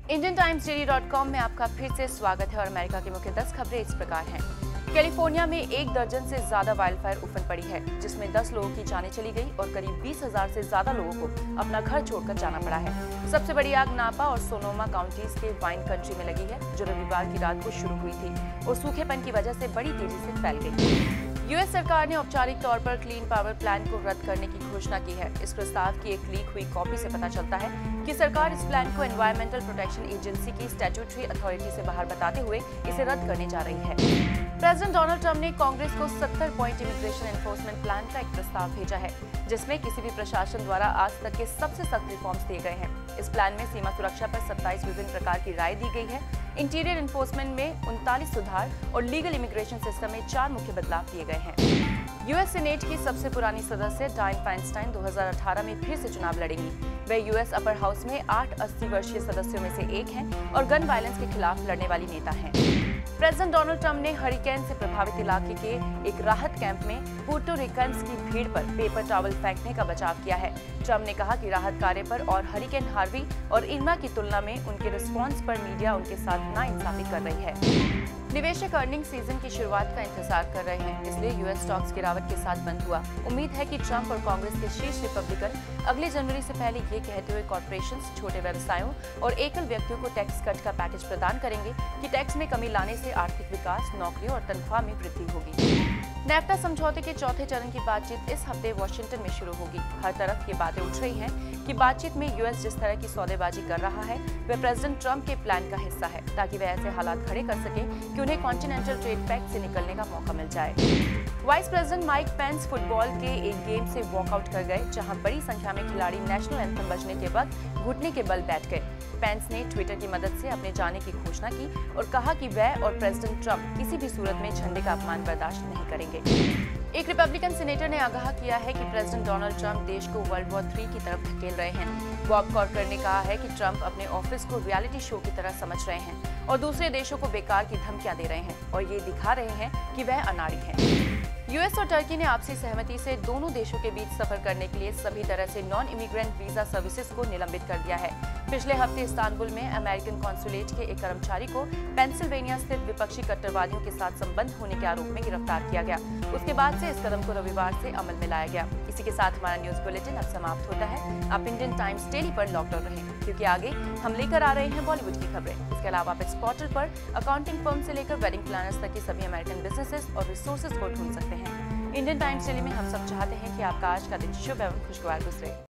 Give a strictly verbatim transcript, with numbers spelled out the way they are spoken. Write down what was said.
Indian Times Daily dot com में आपका फिर से स्वागत है और अमेरिका की मुख्य दस खबरें इस प्रकार हैं। कैलिफोर्निया में एक दर्जन से ज्यादा वाइल्डफायर उफन पड़ी है, जिसमें दस लोगों की जानें चली गई और करीब बीस हजार से ज्यादा लोगों को अपना घर छोड़कर जाना पड़ा है। सबसे बड़ी आग नापा और सोनोमा काउंटीज के वाइन कंट्री में लगी है, जो रविवार की रात को शुरू हुई थी और सूखेपन की वजह से बड़ी तेजी से फैल गई। यूएस सरकार ने औपचारिक तौर पर क्लीन पावर प्लान को रद्द करने की घोषणा की है। इस प्रस्ताव की एक लीक हुई कॉपी से पता चलता है कि सरकार इस प्लान को एनवायरमेंटल प्रोटेक्शन एजेंसी की स्टैट्यूटरी अथॉरिटी से बाहर बताते हुए इसे रद्द करने जा रही है। प्रेसिडेंट डोनाल्ड ट्रंप ने कांग्रेस को सत्तर पॉइंट इमिग्रेशन एनफोर्समेंट प्लान का एक प्रस्ताव भेजा है, जिसमें किसी भी प्रशासन द्वारा आज तक के सबसे सख्त रिफॉर्म्स दिए गए हैं। इस प्लान में सीमा सुरक्षा पर सत्ताईस विभिन्न प्रकार की राय दी गई है। इंटीरियर एनफोर्समेंट में उनतालीस सुधार और लीगल इमिग्रेशन सिस्टम में चार मुख्य बदलाव किए गए हैं। यूएस सीनेट की सबसे पुरानी सदस्य डायन फाइनस्टाइन दो हज़ार अठारह में फिर से चुनाव लड़ेंगी। वे यूएस अपर हाउस में आठ अस्सी वर्षीय सदस्यों में से एक हैं और गन वायलेंस के खिलाफ लड़ने वाली नेता हैं। प्रेसिडेंट डोनाल्ड ट्रंप ने हरिकेन से प्रभावित इलाके के एक राहत कैंप में पुर्टो रिकन्स की भीड़ पर पेपर टॉवल फेंकने का बचाव किया है। ट्रंप ने कहा कि राहत कार्य पर और हरिकेन हार्वी और इरमा की तुलना में उनके रिस्पॉन्स पर मीडिया उनके साथ नाइंसाफी कर रही है। निवेशक अर्निंग सीजन की शुरुआत का इंतजार कर रहे हैं, इसलिए यूएस स्टॉक्स गिरावट के साथ बंद हुआ। उम्मीद है कि ट्रंप और कांग्रेस के शीर्ष रिपब्लिकन अगले जनवरी से पहले ये कहते हुए कॉर्पोरेशंस, छोटे व्यवसायों और एकल व्यक्तियों को टैक्स कट का पैकेज प्रदान करेंगे कि टैक्स में कमी लाने से आर्थिक विकास, नौकरियों और तनख्वाह में वृद्धि होगी। नेफ्टा समझौते के चौथे चरण की बातचीत इस हफ्ते वाशिंगटन में शुरू होगी। हर तरफ ये बातें उठ रही हैं कि बातचीत में यूएस जिस तरह की सौदेबाजी कर रहा है, वह प्रेसिडेंट ट्रंप के प्लान का हिस्सा है, ताकि वह ऐसे हालात खड़े कर सके कि उन्हें कॉन्टिनेंटल ट्रेड पैक्ट से निकलने का मौका मिल जाए। Vice president Mike Pence football के एक गेम से वॉकआउट कर गए, जहां बड़ी संख्या में खिलाड़ी नेशनल एंथम बजने के वक्त घुटने के बल बैठ गए। पेंस ने ट्विटर की मदद से अपने जाने की घोषणा की और कहा कि वह और प्रेसिडेंट ट्रंप किसी भी सूरत में झंडे का अपमान बर्दाश्त नहीं करेंगे। एक रिपब्लिकन सीनेटर ने आगाह किया है कि प्रेसिडेंट डोनाल्ड ट्रंप देश को वर्ल्ड वॉर थ्री की तरफ धकेल रहे हैं। बॉब कॉर्कर ने कहा है कि ट्रंप अपने ऑफिस को रियलिटी शो की तरह समझ रहे हैं और दूसरे देशों को बेकार की धमकियां दे रहे हैं और ये दिखा रहे हैं कि वह अनाड़ी हैं। यूएस और टर्की ने आपसी सहमति से दोनों देशों के बीच सफर करने के लिए सभी तरह से नॉन इमिग्रेंट वीजा सर्विसेज को निलंबित कर दिया है। पिछले हफ्ते इस्तांबुल में अमेरिकन कॉन्सुलेट के एक कर्मचारी को पेंसिल्वेनिया स्थित विपक्षी कट्टरवादियों के साथ संबंध होने के आरोप में गिरफ्तार किया गया। उसके बाद से इस कदम को रविवार से अमल में लाया गया। इसी के साथ हमारा न्यूज बुलेटिन अब समाप्त होता है। आप इंडियन टाइम्स डेली पर लॉकडाउन रहें, क्योंकि आगे हम लेकर आ रहे हैं बॉलीवुड की खबरें। इसके अलावा आप इस पोर्टल पर अकाउंटिंग फर्म से लेकर वेडिंग प्लानर्स तक की सभी अमेरिकन बिजनेसेस और रिसोर्सेज को ढूंढ सकते हैं। इंडियन टाइम्स डेली में हम सब चाहते हैं कि आपका आज का दिन शुभ एवं खुशगवार गुजरे।